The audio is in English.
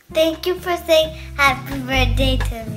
Thank you for saying happy birthday to me.